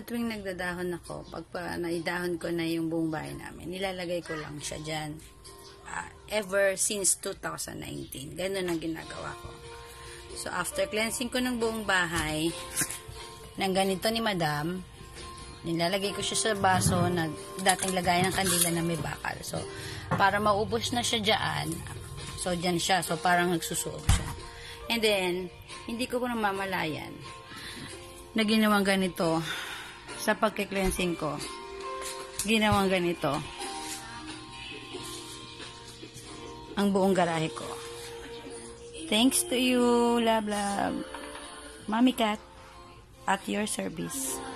tuwing nagdadahon ako, pag naidahon ko na yung buong bahay namin, nilalagay ko lang siya dyan. Ever since 2019. Ganun ang ginagawa ko. So, after cleansing ko ng buong bahay, ng ganito ni Madam, nilalagay ko siya sa baso na dating lagayan ng kandila na may bakal. So, para maubos na siya dyan, so, dyan siya. So, parang nagsusuog siya. And then, hindi ko namamalayan na ginawang ganito sa pagki-cleansing ko. Ginawang ganito ang buong garahe ko. Thanks to you, love, love. Mommy Cat, at your service.